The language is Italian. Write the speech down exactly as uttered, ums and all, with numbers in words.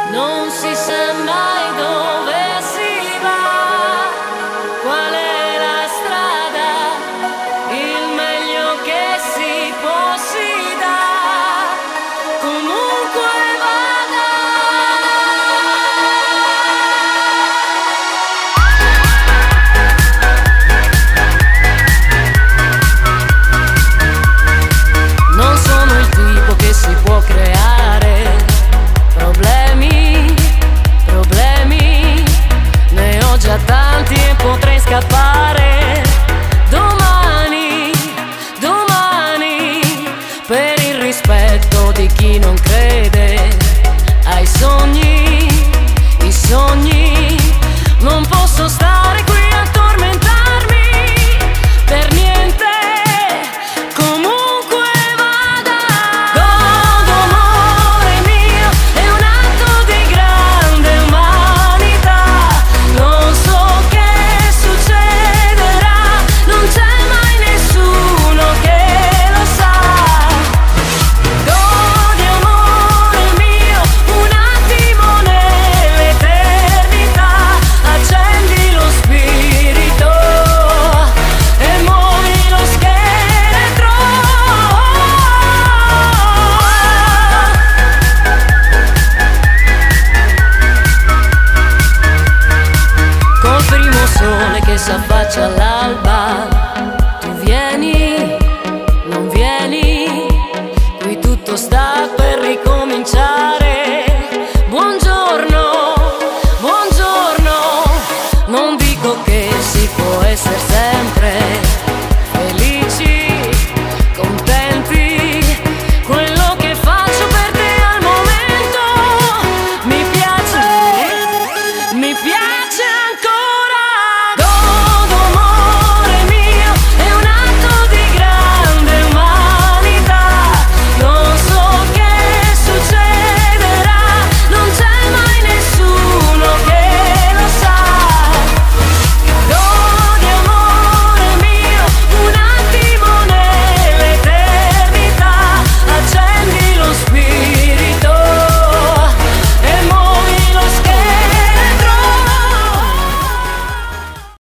Non si sa mai dove si va, qual è la strada, il meglio che si può si dà, comunque vada. Non sono il tipo che si può creare problemi, problemi, ne ho già tanti e potrei scappare domani, domani, per il rispetto di chi non crede ai sogni, i sogni. Non posso stare qui a tormentarmi per niente, comunque vada. Godo, amore mio, è un atto di grande umanità. Non so che succederà, non c'è mai nessuno che lo sa. Godi, amore mio, un attimo nell'eternità. Accendi lo spirito e muovi lo scheletro. Col primo sole che s'affaccia all'alba, tu vieni, non vieni, qui tutto sta per